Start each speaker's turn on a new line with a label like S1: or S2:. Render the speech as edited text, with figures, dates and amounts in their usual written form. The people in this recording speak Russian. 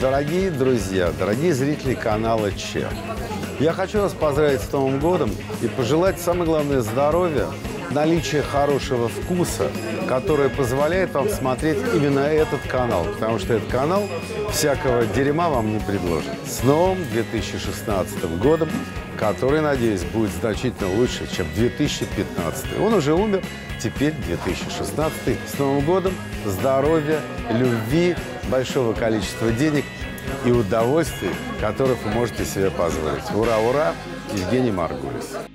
S1: Дорогие друзья, дорогие зрители канала ЧЕ, я хочу вас поздравить с Новым годом и пожелать, самое главное, здоровья, наличия хорошего вкуса, которое позволяет вам смотреть именно этот канал, потому что этот канал всякого дерьма вам не предложит. С новым 2016 годом, который, надеюсь, будет значительно лучше, чем 2015. Он уже умер, теперь 2016. С Новым годом, здоровья, любви, большого количества денег и удовольствий, которых вы можете себе позволить. Ура, ура! Евгений Маргулис.